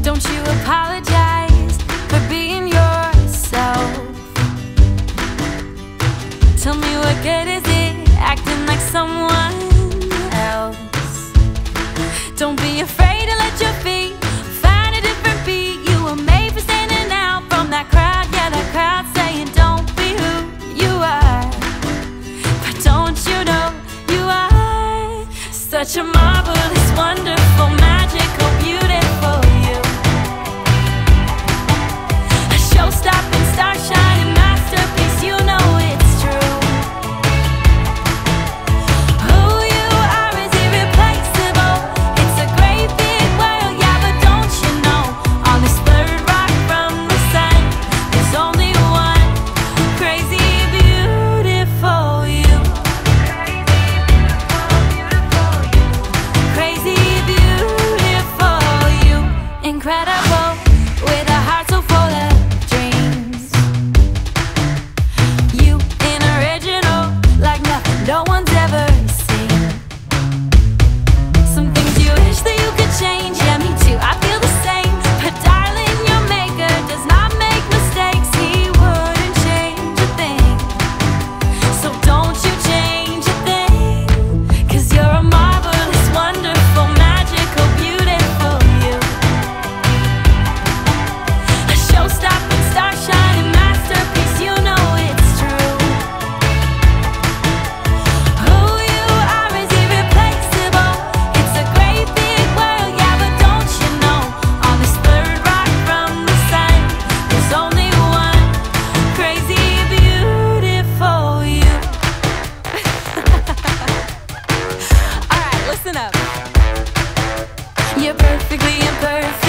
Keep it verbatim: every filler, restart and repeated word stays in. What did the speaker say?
Don't you apologize for being yourself. Tell me what good is it acting like someone else? Don't be afraid to let your feet find a different beat. You were made for standing out from that crowd. Yeah, that crowd saying don't be who you are. But don't you know you are such a marvelous, wonderful, magical, beautiful you. A show-stopping, star-shining masterpiece, you know it's true. Who you are is irreplaceable. It's a great big world, yeah, but don't you know, on this third rock from the sun, there's only one crazy, beautiful you. Crazy, beautiful you. Incredible, with a heart so full of dreams. You an original, like nothing no one's ever seen. Some things you wish that you could change. Yeah, me too, I feel the same. But darling, your maker does not make mistakes. He wouldn't change a thing. So don't you change a thing, 'cause you're a marvelous, wonderful, magical, beautiful you. A show-stopping, star-shining masterpiece, you know it's true. Who you are is irreplaceable. It's a great big world, yeah, but don't you know, on this third rock from the sun, there's only one crazy, beautiful you. Alright, listen up. You're perfectly imperfect.